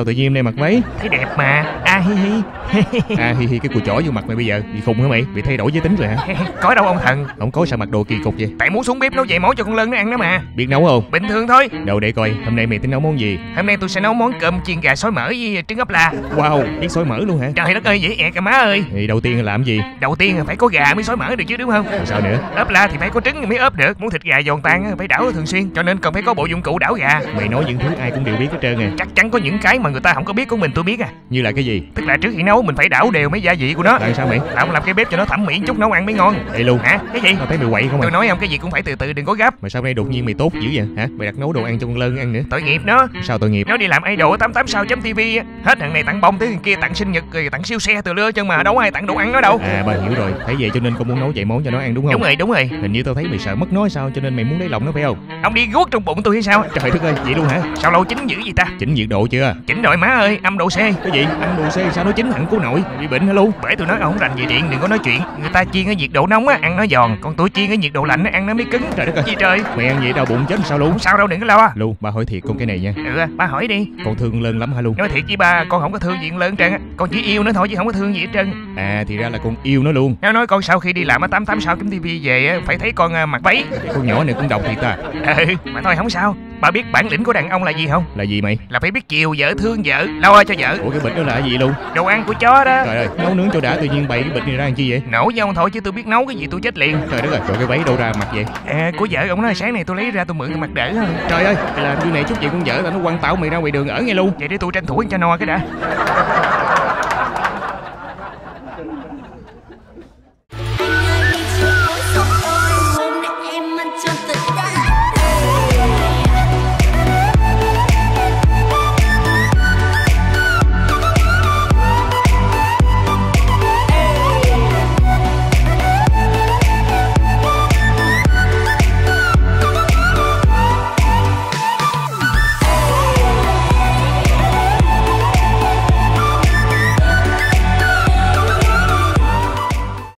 sao tự nhiên em nay mặc váy? Thấy đẹp mà. A hi hi. À hi hi, cái cùi chỏ vô mặt mày bây giờ. Bị khùng hả mày? Bị thay đổi giới tính rồi hả? Có đâu ông thần. Không có sao mặc đồ kỳ cục vậy? Tại muốn xuống bếp nấu dậy món cho con Lân nó ăn đó mà. Biết nấu không? Bình thường thôi. Đâu để coi, hôm nay mày tính nấu món gì? Hôm nay tôi sẽ nấu món cơm chiên gà xối mỡ với trứng ốp la. Wow, biết xối mỡ luôn hả? Trời đất ơi, dễ ẹt à má ơi. Thì đầu tiên là làm gì? Đầu tiên là phải có gà mới xối mỡ được chứ đúng không? Rồi sao nữa? Ốp la thì phải có trứng mới ốp được. Muốn thịt gà giòn tan phải đảo thường xuyên, cho nên cần phải có bộ dụng cụ đảo gà. Mày nói những thứ ai cũng đều biết hết trơn à. Chắc chắn có những cái mà người ta không có biết của mình tôi biết à. Như là cái gì? Tức là trước khi nấu mình phải đảo đều mấy gia vị của nó. Tại sao mày? Là ông làm cái bếp cho nó thẩm mỹ chút, nấu ăn mới ngon. Vậy luôn Hả? Cái gì? Tao thấy mày quậy không à? Tôi nói ông cái gì cũng phải từ từ, đừng có gấp. Mà sao nay đột nhiên mày tốt dữ vậy hả? Mày đặt nấu đồ ăn cho con Lân ăn nữa. Tội nghiệp nó. Sao tội nghiệp? Nó đi làm idol 886.tv á, hết thằng này tặng bông tới thằng kia tặng sinh nhật rồi tặng siêu xe từ lưa chân mà đâu có ai tặng đồ ăn nó đâu. À bà hiểu rồi, thấy vậy cho nên con muốn nấu vậy món cho nó ăn đúng không? Đúng rồi. Hình như tao thấy mày sợ mất nó sao cho nên mày muốn lấy lòng nó phải không? Ông đi guốc trong bụng tôi hay sao? Trời đất ơi, vậy luôn hả? Sao lâu chín dữ vậy ta? Chỉnh nhiệt độ chưa? Chỉnh rồi má ơi, âm độ C. Cái gì? Ăn đồ xe sao nó chín hẳn cố nội? Mày bị bệnh hả luôn? Bởi tôi nói ông rành về điện đừng có nói chuyện. Người ta chiên ở nhiệt độ nóng á ăn nó giòn, còn tôi chiên ở nhiệt độ lạnh á ăn nó mới cứng. Trời đất ơi. Gì trời? Mày ăn vậy đau bụng chết sao luôn? Không sao đâu, đừng có lo. Lu, ba hỏi thiệt con cái này nha. Ba hỏi đi. Con thương Lân lắm hả Lu? Nói thiệt với ba, con không có thương gì con Lân trơn á. Con chỉ yêu nó thôi chứ không có thương gì hết trơn. À thì ra là con yêu nó luôn. Nó nói con sau khi đi làm ở 886.tv về á phải thấy con mặc váy. Con nhỏ này cũng độc thiệt ta. Mà thôi không sao. Ba biết bản lĩnh của đàn ông là gì không? Là gì mày? Là phải biết chiều vợ, thương vợ, lo cho vợ. Ủa cái bịch đó là cái gì luôn? Đồ ăn của chó đó. Trời ơi, nấu nướng cho đã tự nhiên bày cái bịch này ra làm chi vậy? Nổi với ông thôi chứ tôi biết nấu cái gì tôi chết liền. Trời đất ơi, trời cái váy đâu ra mặc vậy? Của vợ ông nói sáng này tôi lấy ra tôi mượn tôi mặc đỡ thôi. Trời ơi, làm như này chút gì con vợ tao nó quăng tao mày ra ngoài đường ở nghe luôn. Vậy để tôi tranh thủ cho no cái đã.